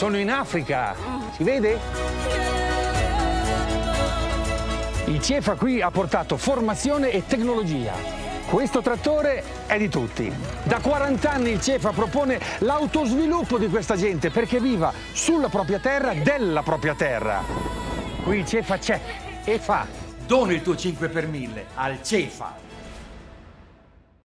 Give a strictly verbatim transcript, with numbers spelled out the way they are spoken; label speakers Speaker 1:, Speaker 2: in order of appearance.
Speaker 1: sono in Africa. Si vede? Il CEFA qui ha portato formazione e tecnologia. Questo trattore è di tutti. Da quaranta anni il CEFA propone l'autosviluppo di questa gente perché viva sulla propria terra, della propria terra. Qui il CEFA c'è e fa.
Speaker 2: Doni il tuo cinque per mille al CEFA.